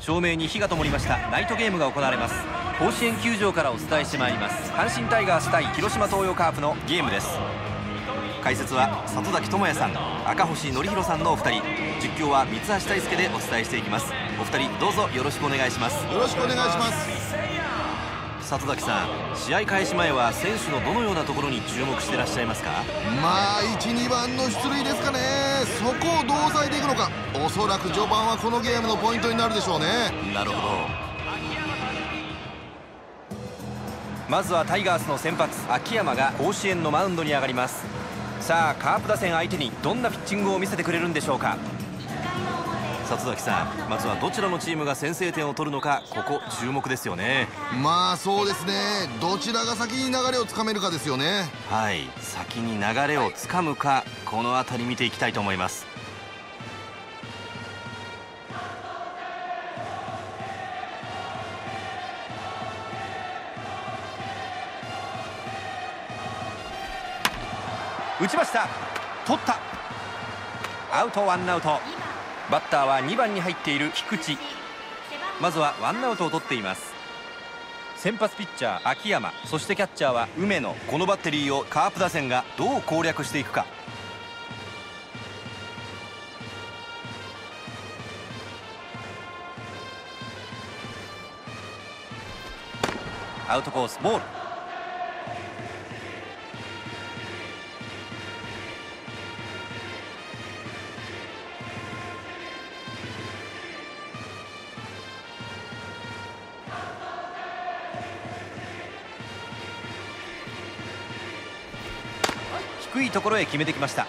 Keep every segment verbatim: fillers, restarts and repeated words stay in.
照明に火が灯りました。ナイトゲームが行われます。甲子園球場からお伝えしてまいります。阪神タイガース対広島東洋カープのゲームです。解説は里崎智也さん、赤星則弘さんのお二人、実況は三橋大輔でお伝えしていきます。お二人どうぞよろしくお願いします。 よろしくお願いします。 里崎さん、試合開始前は選手のどのようなところに注目してらっしゃいますか？ まあいち、にばんの出塁ですかね。そこをどう抑えていくのか、おそらく序盤はこのゲームのポイントになるでしょうね。 なるほど。まずはタイガースの先発秋山が甲子園のマウンドに上がります。さあカープ打線相手にどんなピッチングを見せてくれるんでしょうか。里崎さん、まずはどちらのチームが先制点を取るのか、ここ注目ですよね。 まあそうですね、どちらが先に流れをつかめるかですよね。 はい、先に流れをつかむか、この辺り見ていきたいと思います。打ちました。取った。アウト、ワンアウト。バッターはにばんに入っている菊池。まずはワンアウトを取っています。先発ピッチャー秋山、そしてキャッチャーは梅野。このバッテリーをカープ打線がどう攻略していくか。アウトコース、ボール。低いところへ決めてきました。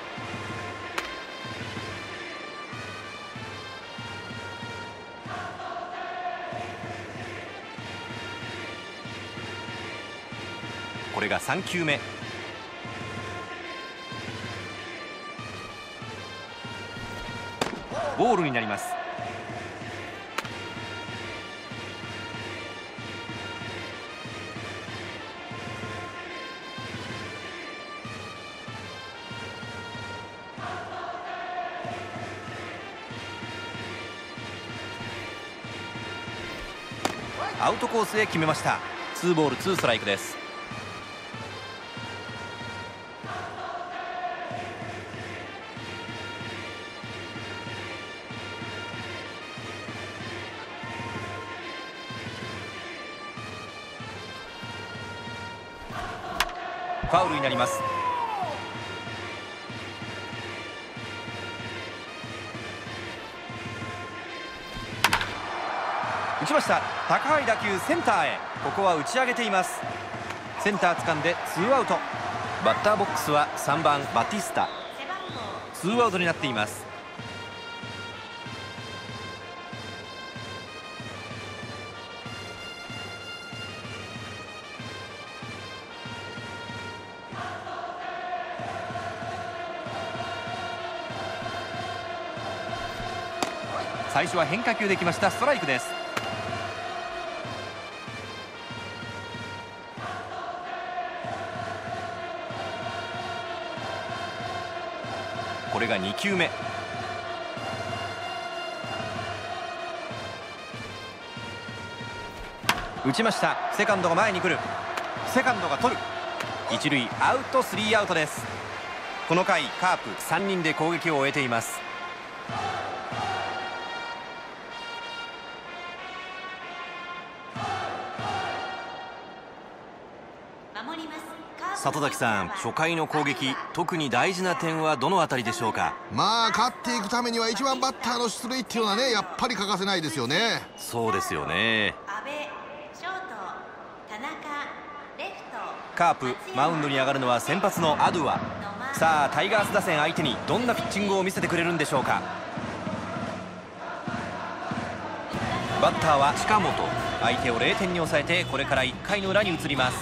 これがさんきゅうめ。ボールになります。アウトコースへ決めました。ツーボールツーストライクです。ファウルになります。打ちました。高い打球、センターへ。ここは打ち上げています。センター掴んでツーアウト。バッターボックスはさんばんバティスタ。ツーアウトになっています。最初は変化球できました。ストライクです。これがにきゅうめ。打ちました。セカンドが前に来る。セカンドが取る。一塁アウト、スリーアウトです。この回カープさんにんで攻撃を終えています。里崎さん、初回の攻撃、特に大事な点はどのあたりでしょうか？ まあ勝っていくためにはいちばんバッターの出塁っていうのはね、やっぱり欠かせないですよね。 そうですよね。カープマウンドに上がるのは先発のアドゥア。さあタイガース打線相手にどんなピッチングを見せてくれるんでしょうか。バッターは近本。相手をれいてんに抑えて、これからいっかいの裏に移ります。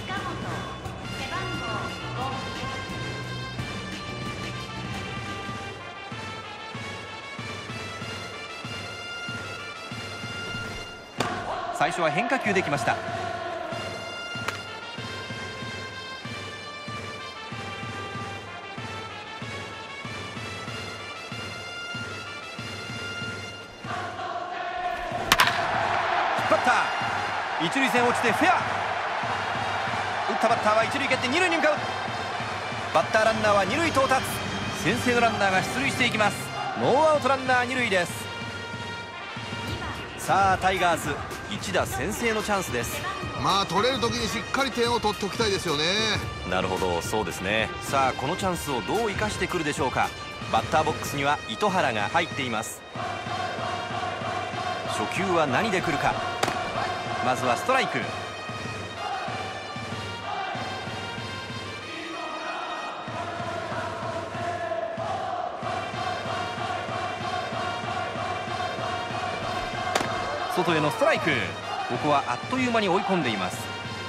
最初は変化球できました。 った。一塁線落ちてフェア。打ったバッターは一塁蹴って二塁に向かう。バッターランナーは二塁到達。先制のランナーが出塁していきます。ノーアウトランナー二塁です。さあタイガース一打先制のチャンスです。 まあ取れる時にしっかり点を取っておきたいですよね。 なるほど、そうですね。さあこのチャンスをどう生かしてくるでしょうか。バッターボックスには糸原が入っています。初球は何で来るか。まずはストライク。外へのストライク。ここはあっという間に追い込んでいます。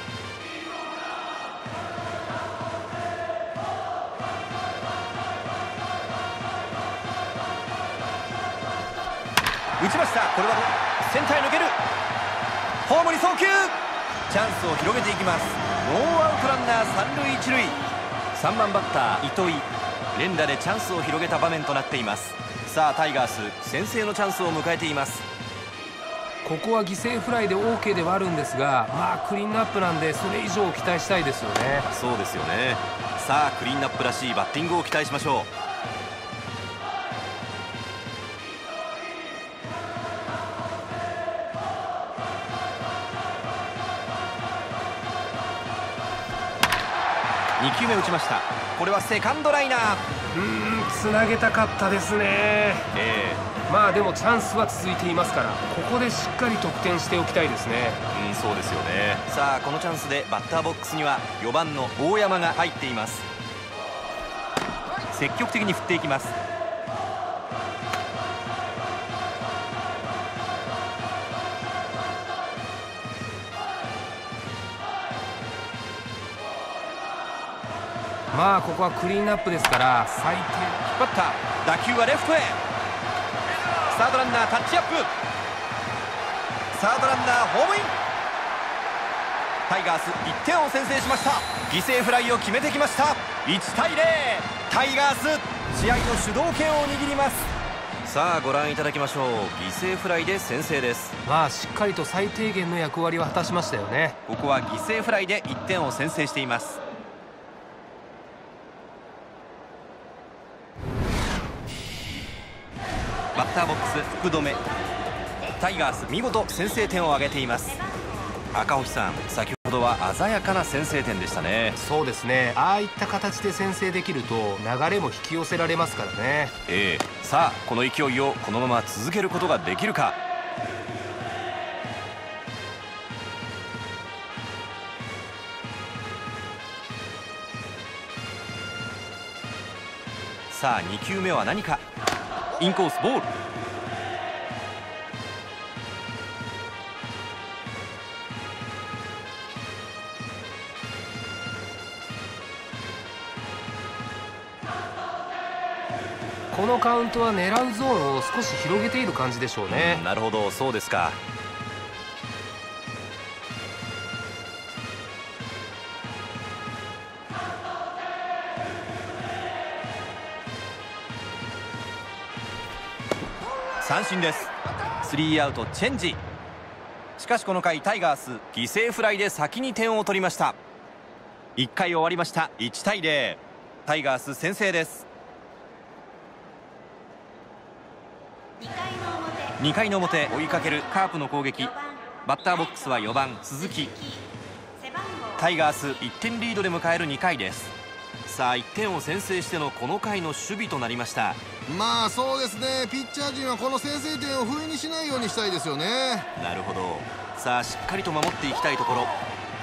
打ちました。これはセンターへ抜ける。ホームに送球。チャンスを広げていきます。ノーアウトランナー三塁一塁。さんばんバッター糸井、連打でチャンスを広げた場面となっています。さあタイガース先制のチャンスを迎えています。 ここは犠牲フライで オーケー ではあるんですが、まあクリーンアップなんでそれ以上期待したいですよね。 そうですよね。さあクリーンアップらしいバッティングを期待しましょう。にきゅうめ打ちました。これはセカンドライナー。 うーん、つなげたかったですね。 えー、まあでもチャンスは続いていますから、ここでしっかり得点しておきたいですね。 うん、そうですよね。さあこのチャンスでバッターボックスにはよばんの大山が入っています。積極的に振っていきます。 まあここはクリーンアップですから最低。引っ張った打球はレフトへ。サードランナータッチアップ。サードランナーホームイン。タイガースいってんを先制しました。犠牲フライを決めてきました。いちたいゼロ。タイガース試合の主導権を握ります。さあご覧いただきましょう。犠牲フライで先制です。 まあしっかりと最低限の役割は果たしましたよね。 ここは犠牲フライでいってんを先制しています。バッターボックス福留。タイガース見事先制点を挙げています。赤星さん、先ほどは鮮やかな先制点でしたね。 そうですね。ああいった形で先制できると流れも引き寄せられますからね。 ええ、さあこの勢いをこのまま続けることができるか。さあにきゅうめは何か。インコースボール。 このカウントは狙うゾーンを少し広げている感じでしょうね。 うん、なるほど、そうですか。三振です。スリーアウトチェンジ。しかしこの回タイガース犠牲フライで先に点を取りました。いっかい終わりました。いちたいゼロ。タイガース先制です。にかいの表追いかけるカープの攻撃。バッターボックスはよばん鈴木。タイガースいってんリードで迎えるにかいです。さあいってんを先制してのこの回の守備となりました。 まあそうですね。ピッチャー陣はこの先制点を不意にしないようにしたいですよね。 なるほど。さあしっかりと守っていきたいところ。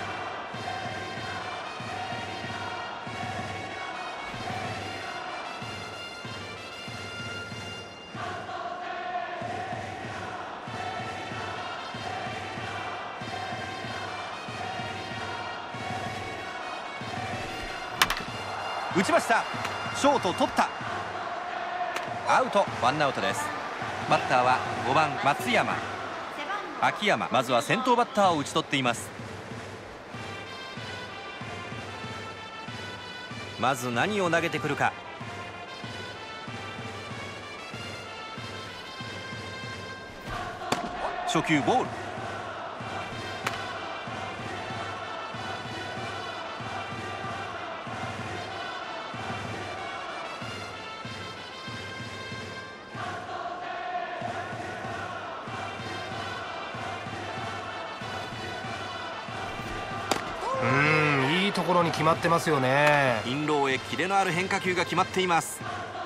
打ちました。ショート取った。アウト。ワンアウトです。バッターはごばん松山。秋山、まずは先頭バッターを打ち取っています。まず何を投げてくるか。初球ボール。 ところに決まってますよね。 インローへキレのある変化球が決まっています。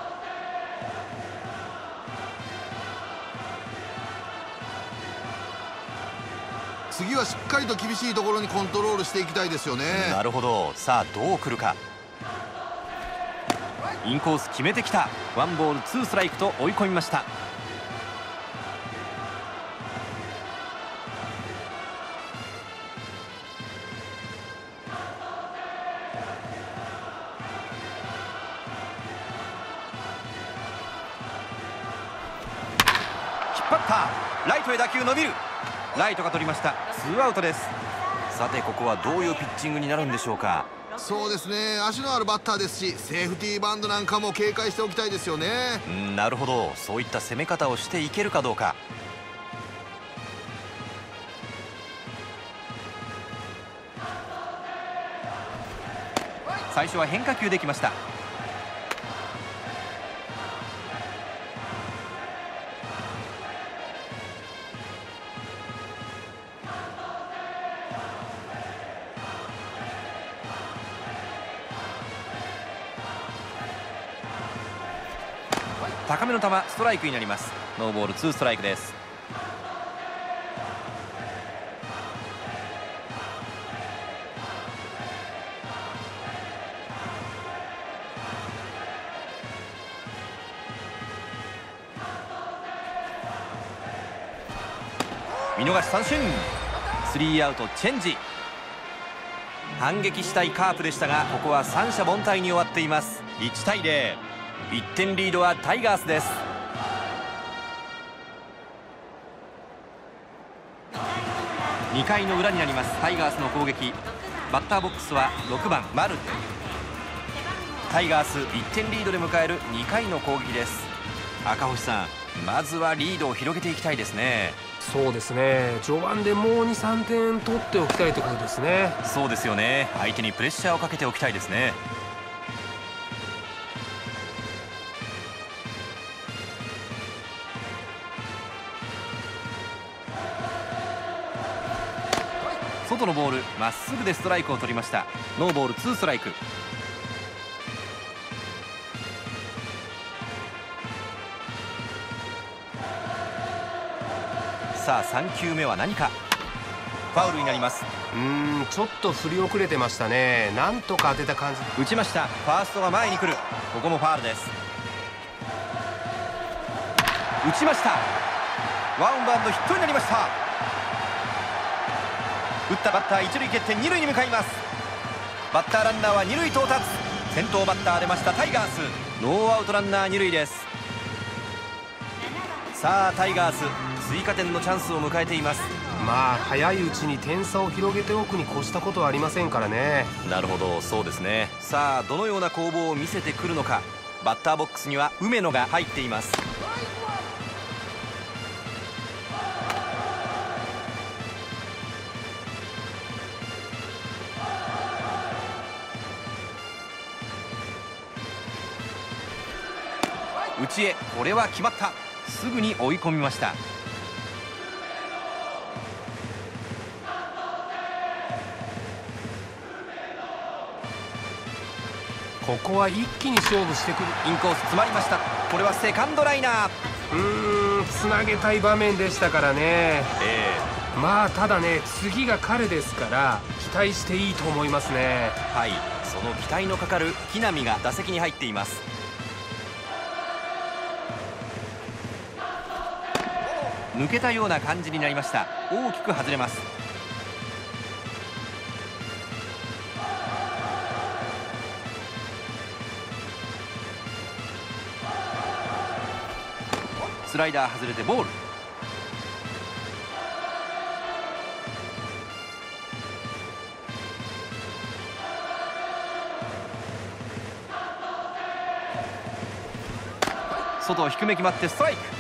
次はしっかりと厳しいところにコントロールしていきたいですよね。 なるほど。さあどう来るか。インコース決めてきた。ワンボールツーストライクと追い込みました。引っ張った。ライトへ打球伸びる。ライトが取りました。ツーアウトです。さてここはどういうピッチングになるんでしょうか。 そうですね、足のあるバッターですし、セーフティーバントなんかも警戒しておきたいですよね。 うん、なるほど。そういった攻め方をしていけるかどうか。最初は変化球できました。高めの球、ストライクになります。ノーボールツーストライクです。見逃し三振。スリーアウトチェンジ。反撃したいカープでしたが、ここは三者凡退に終わっています。いちたいゼロ。いってんリードはタイガースです。にかいの裏になります。タイガースの攻撃。バッターボックスはろくばん丸。タイガースいってんリードで迎えるにかいの攻撃です。赤星さん、まずはリードを広げていきたいですね。 そうですね、序盤でもうに、さんてん取っておきたいところですね。 そうですよね。相手にプレッシャーをかけておきたいですね。外のボール、まっすぐでストライクを取りました。ノーボールツーストライク。さあさんきゅうめは何か。ファウルになります。 うーん、ちょっと振り遅れてましたね。なんとか当てた感じ。 打ちました。ファーストが前に来る。ここもファウルです。打ちました。ワンバウンドヒットになりました。打ったバッター一塁蹴って二塁に向かいます。バッターランナーは二塁到達。先頭バッター出ましたタイガース。ノーアウトランナー二塁です。さあタイガース、追加点のチャンスを迎えています。 まあ早いうちに点差を広げておくに越したことはありませんからね。 なるほど、そうですね。さあどのような攻防を見せてくるのか。バッターボックスには梅野が入っています。内へ、これは決まった。すぐに追い込みました。 ここは一気に勝負してくる。 インコース詰まりました。これはセカンドライナー。 うーん、つなげたい場面でしたからね。 えー、まあただね、次が彼ですから期待していいと思いますね。 はい、その期待のかかる木浪が打席に入っています。抜けたような感じになりました。大きく外れます。スライダー外れてボール。外低め決まってストライク。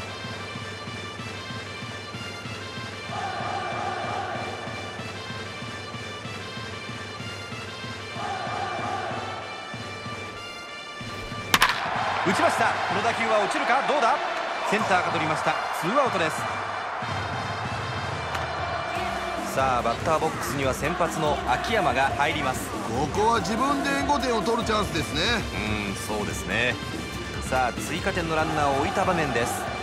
打ちました。この打球は落ちるか。どうだ。センターが取りました。ツーアウトです。 さあバッターボックスには先発の秋山が入ります。 ここは自分で援護点を取るチャンスですね。 うん、そうですね。さあ追加点のランナーを置いた場面です。